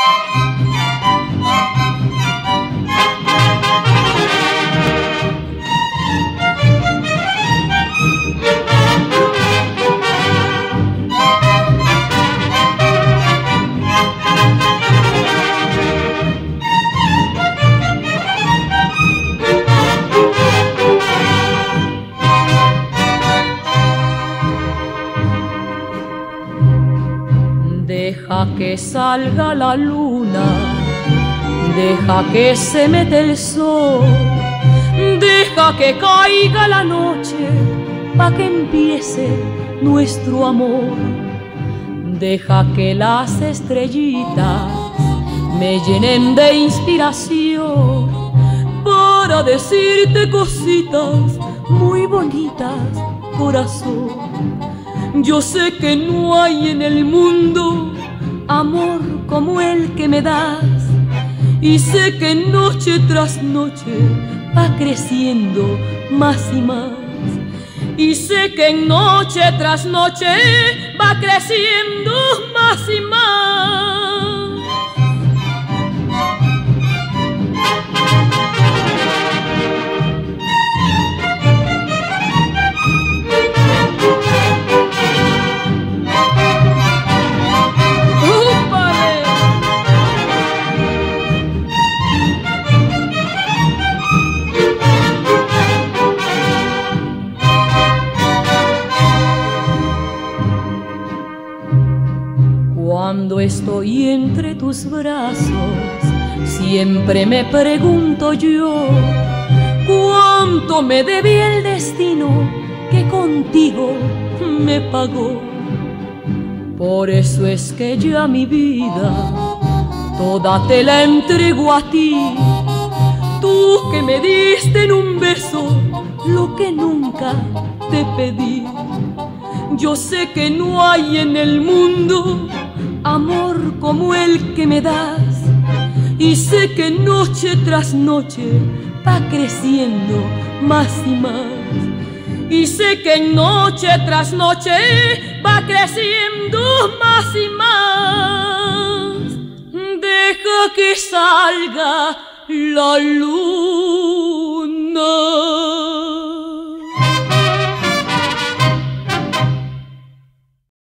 Deja que salga la luna, deja que se mete el sol, deja que caiga la noche, pa' que empiece nuestro amor. Deja que las estrellitas me llenen de inspiración para decirte cositas muy bonitas, corazón. Yo sé que no hay en el mundo amor como el que me das, y sé que noche tras noche va creciendo más y más, y sé que noche tras noche va creciendo más y más. Cuando estoy entre tus brazos, siempre me pregunto yo, ¿cuánto me debía el destino que contigo me pagó? Por eso es que ya mi vida toda te la entrego a ti, tú que me diste en un beso lo que nunca te pedí. Yo sé que no hay en el mundo amor como el que me das, y sé que noche tras noche va creciendo más y más, y sé que noche tras noche va creciendo más y más. Deja que salga la luna.